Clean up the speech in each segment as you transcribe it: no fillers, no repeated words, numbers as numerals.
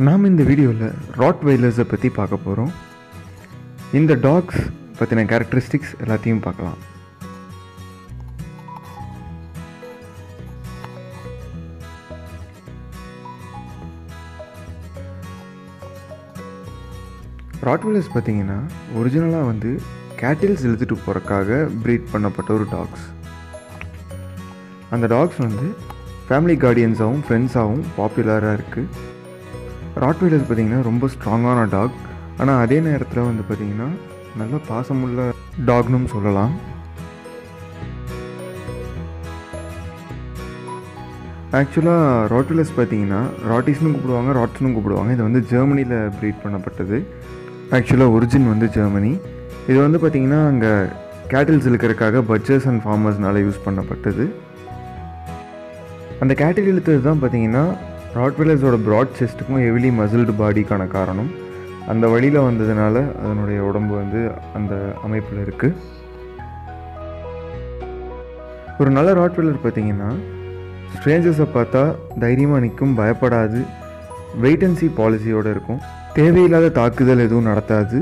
நாம் இந்த வீடியோவில் ராட்வைலர்ஸை பற்றி பார்க்க போகிறோம். இந்த டாக்ஸ் பற்றின கேரக்டரிஸ்டிக்ஸ் எல்லாத்தையும் பார்க்கலாம். ராட்வைலர்ஸ் பார்த்திங்கன்னா ஒரிஜினலாக கேட்டில்ஸ் இழுத்துட்டு போகிறக்காக ப்ரீட் பண்ணப்பட்ட ஒரு டாக்ஸ். அந்த டாக்ஸ் ஃபேமிலி கார்டியன்ஸாகவும் ஃப்ரெண்ட்ஸாகவும் பாப்புலராக இருக்குது. ராட்வைலர்ஸ் பார்த்திங்கன்னா ரொம்ப ஸ்ட்ராங்கான டாக், ஆனால் அதே நேரத்தில் பார்த்திங்கன்னா நல்ல பாசமுள்ள டாக்னும் சொல்லலாம். ஆக்சுவலாக ராட்வைலர்ஸ் பார்த்திங்கன்னா ராட்டிஸ்னு கூப்பிடுவாங்க, ராட்ஸ்னு கூப்பிடுவாங்க. இது ஜெர்மனியில் ப்ரீட் பண்ணப்பட்டது. ஆக்சுவலாக ஒரிஜின் ஜெர்மனி. இது பார்த்திங்கன்னா அங்கே கேட்டில்ஸ் இழுக்கிறதுக்காக பட்ஜர்ஸ் அண்ட் ஃபார்மர்ஸ்னால யூஸ் பண்ணப்பட்டது. அந்த கேட்டில் இழுத்தது தான் பார்த்திங்கன்னா ராட்வைலர்ஸோட ப்ராட் செஸ்ட்டுக்கும் ஹெவிலி மசில்டு பாடிக்கான காரணம். அந்த வழியில் வந்ததுனால அதனுடைய உடம்பு அந்த அமைப்பில் இருக்குது. ஒரு நல்ல ராட்வைலர் பார்த்திங்கன்னா ஸ்ட்ரேஞ்சர்ஸை பார்த்தா தைரியமாக நிற்கும், பயப்படாது, வெயிட் அண்ட் சி பாலிசியோடு இருக்கும், தேவையில்லாத தாக்குதல் எதுவும் நடத்தாது.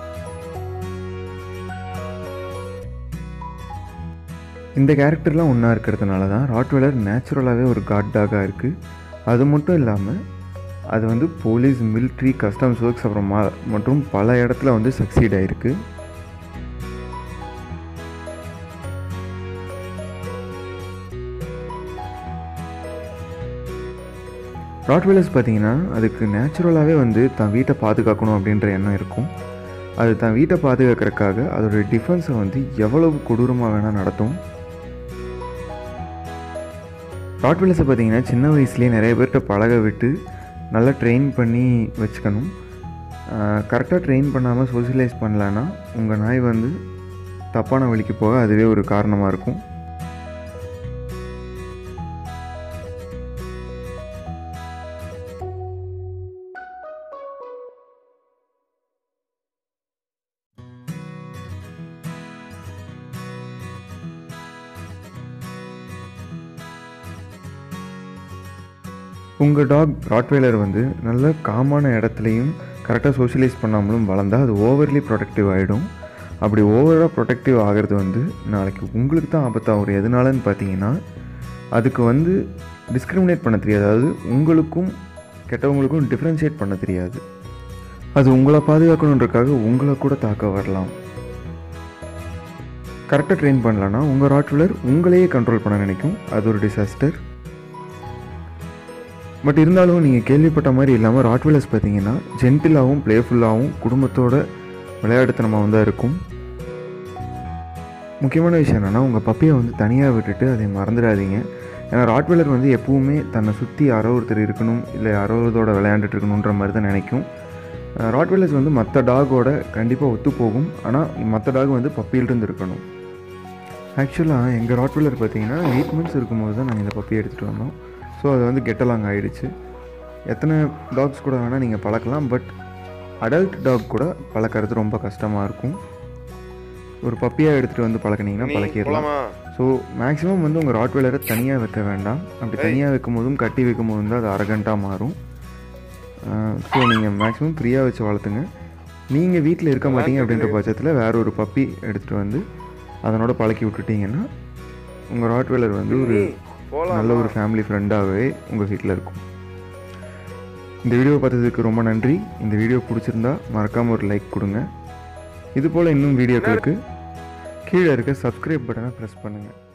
இந்த கேரக்டர்லாம் ஒன்றா இருக்கிறதுனால தான் ராட்வைலர் நேச்சுரலாகவே ஒரு காட் டாகாக இருக்குது. அது மட்டும் இல்லாமல் அது போலீஸ், மிலிட்ரி, கஸ்டம்ஸ் ஒர்க்ஸ் அப்புறமா மற்றும் பல இடத்துல சக்சீட் ஆகிருக்கு. ராட்வைலர்ஸ் பார்த்திங்கன்னா அதுக்கு நேச்சுரலாகவே தன் வீட்டை பாதுகாக்கணும் அப்படின்ற எண்ணம் இருக்கும். அது தன் வீட்டை பாதுகாக்கிறதுக்காக அதோடைய டிஃபென்ஸை எவ்வளவு கொடூரமாக வேணால் நடத்தும். ராட்வைலர்ஸை பார்த்திங்கன்னா சின்ன வயசுலேயே நிறைய பேர்கிட்ட பழக விட்டு நல்லா ட்ரெயின் பண்ணி வச்சுக்கணும். கரெக்டாக ட்ரெயின் பண்ணாமல் சோஷியலைஸ் பண்ணலன்னா உங்கள் நாய் தப்பான வழிக்கு போக அதுவே ஒரு காரணமாக இருக்கும். உங்கள் டாக் ராட்வைலர் நல்ல காமான இடத்துலையும் கரெக்டாக சோஷியலைஸ் பண்ணாமலும் வளர்ந்தால் அது ஓவர்லி ப்ரொடெக்டிவ் ஆகிடும். அப்படி ஓவராக ப்ரொடெக்டிவ் ஆகிறது நாளைக்கு உங்களுக்கு தான் ஆபத்தாகும். எதனாலன்னு பார்த்தீங்கன்னா அதுக்கு டிஸ்கிரிமினேட் பண்ண தெரியாது. அதாவது உங்களுக்கும் கெட்டவங்களுக்கும் டிஃப்ரென்ஷியேட் பண்ண தெரியாது. அது உங்களை பாதுகாக்கணுன்றக்காக உங்களை கூட தாக்க வரலாம். கரெக்டாக ட்ரெயின் பண்ணலன்னா உங்கள் ராட்வைலர் உங்களையே கண்ட்ரோல் பண்ண நினைக்கும். அது ஒரு டிசாஸ்டர். பட் இருந்தாலும் நீங்கள் கேள்விப்பட்ட மாதிரி இல்லாமல் ராட்வைலர்ஸ் பார்த்திங்கன்னா ஜென்டிலாகவும் ப்ளேஃபுல்லாகவும் குடும்பத்தோட விளையாட்டுத்தனமாக தான் இருக்கும். முக்கியமான விஷயம் என்னென்னா உங்கள் பப்பியை தனியாக விட்டுட்டு அதை மறந்துடாதீங்க. ஏன்னா ராட்வைலர் எப்பவுமே தன்னை சுற்றி யாரோ ஒருத்தர் இருக்கணும், இல்லை யாரோ ஒருத்தரோட விளையாண்டுட்டு இருக்கணுன்ற மாதிரி தான் நினைக்கும். ராட்வைலர்ஸ் மற்ற டாகோட கண்டிப்பாக ஒத்து போகும், ஆனால் மற்ற டாக் பப்பியிலிருந்து இருக்கணும். ஆக்சுவலாக எங்கள் ராட்வைலர் பார்த்திங்கன்னா 8 months இருக்கும்போது தான் நாங்கள் இந்த பப்பியை எடுத்துகிட்டு வந்தோம். ஸோ அது கெட்டலாங் ஆகிடுச்சு. எத்தனை டாக்ஸ் கூட வேணால் நீங்கள் பழக்கலாம், பட் அடல்ட் டாக் கூட பழக்கிறது ரொம்ப கஷ்டமாக இருக்கும். ஒரு பப்பியாக எடுத்துகிட்டு பழக்கினீங்கன்னா பழக்கிடலாம். ஸோ மேக்ஸிமம் உங்கள் ராட்வைலரை தனியாக வைக்க வேண்டாம். அப்படி தனியாக வைக்கும் போதும் கட்டி வைக்கும் போதும் தான் அது அரகண்ட்டாக மாறும். ஸோ நீங்கள் மேக்ஸிமம் ஃப்ரீயாக வச்சு வளர்த்துங்க. நீங்கள் வீட்டில் இருக்க மாட்டீங்க அப்படின்ற பட்சத்தில் வேற ஒரு பப்பி எடுத்துகிட்டு அதனோட பழக்கி விட்டுட்டிங்கன்னா உங்கள் ராட்வைலர் ஒரு நல்ல ஒரு ஃபேமிலி ஃப்ரெண்டாகவே உங்கள் வீட்டில் இருக்கும். இந்த வீடியோ பார்த்ததுக்கு ரொம்ப நன்றி. இந்த வீடியோ பிடிச்சிருந்தா மறக்காமல் ஒரு லைக் கொடுங்க. இதுபோல் இன்னும் வீடியோக்களுக்கு கீழே இருக்க சப்ஸ்கிரைப் பட்டனை ப்ரெஸ் பண்ணுங்கள்.